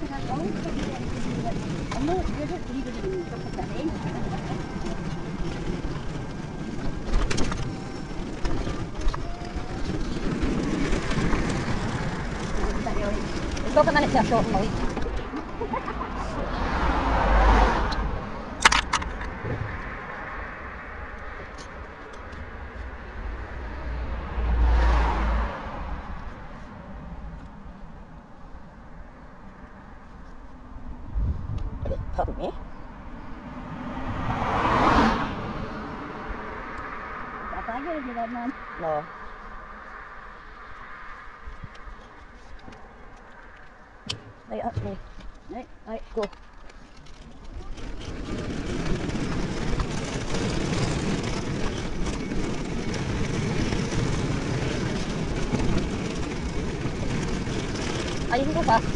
Dopo me ne sia solo noi. Pardon me. No. Right, that's me. Right, go. You can go fast.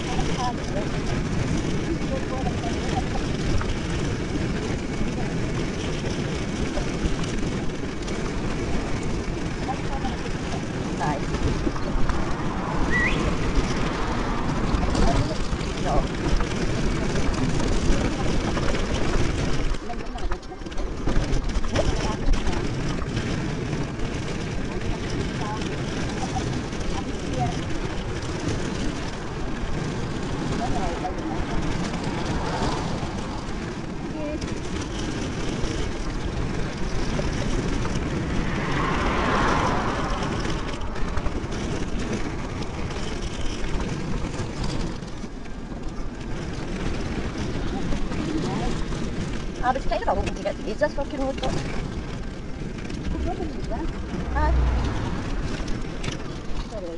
I was kind of hoping to get to use this fucking road, but... Sorry.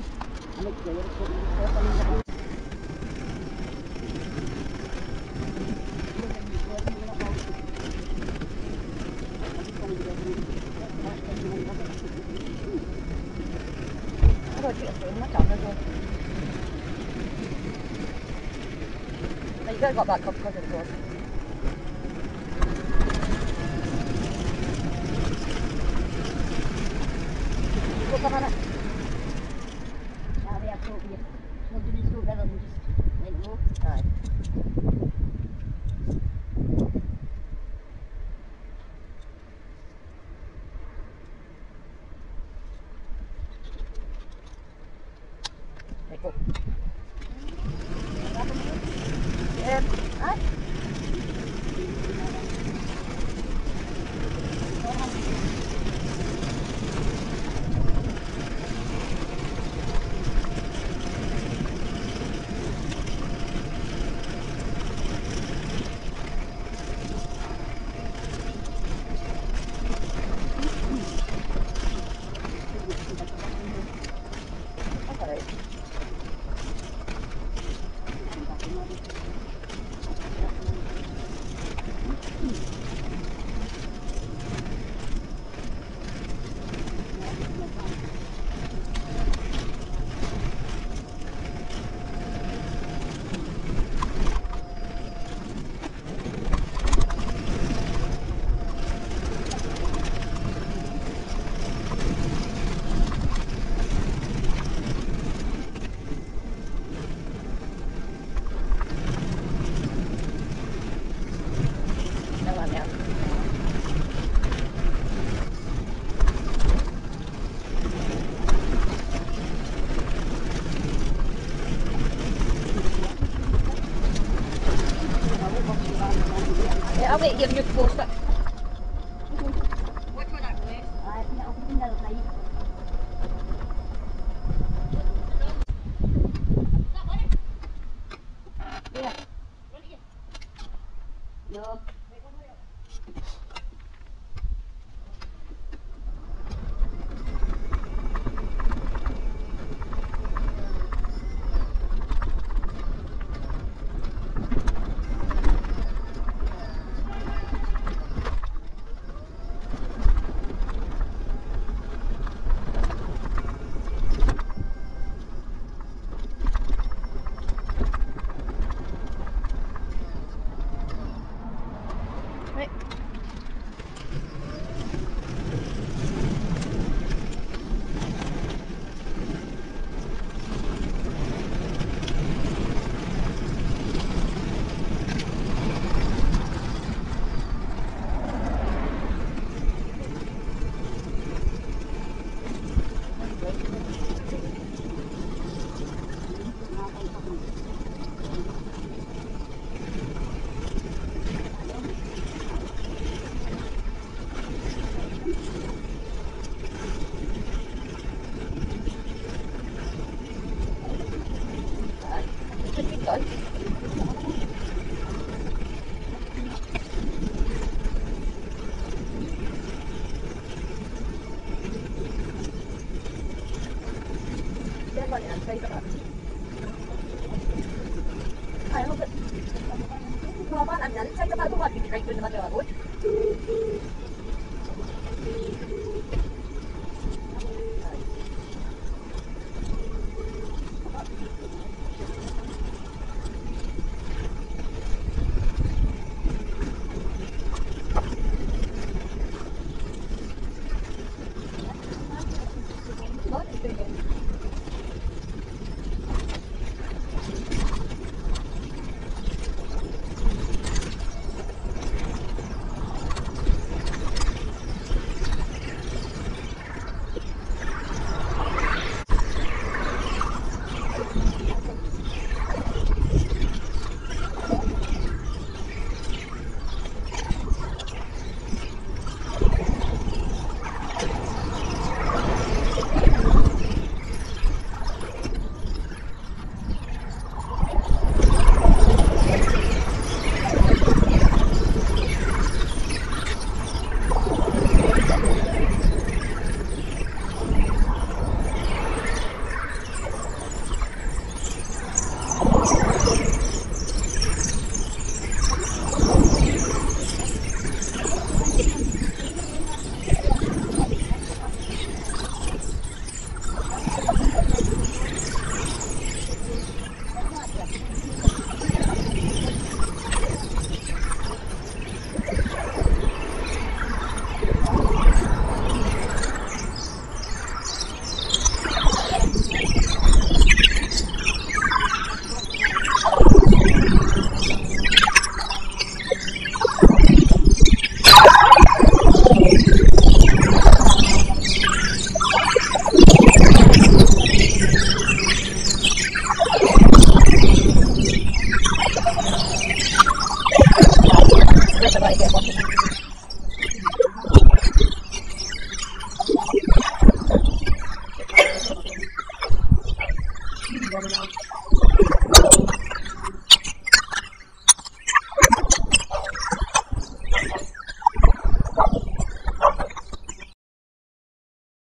I don't treat it through my camera though. Now you gotta go back up because of the doors. Go come on it. Sorry, I told you. We'll do this road rather than just let go. Aye. Right, go. Aye. I'll wait here and you can post it. Watch for that place. I'll put in the other side. Yeah. No. Right. Right through the mother of wood.